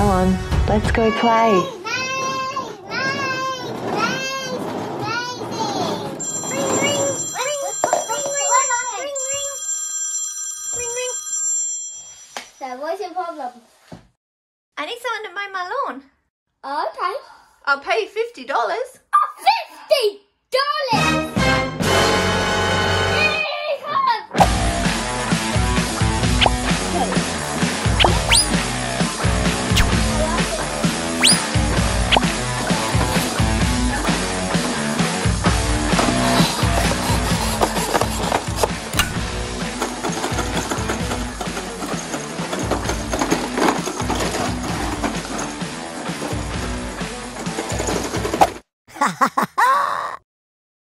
on, let's go play. So what's your problem? I need someone to mow my lawn. Oh, okay. I'll pay you $50.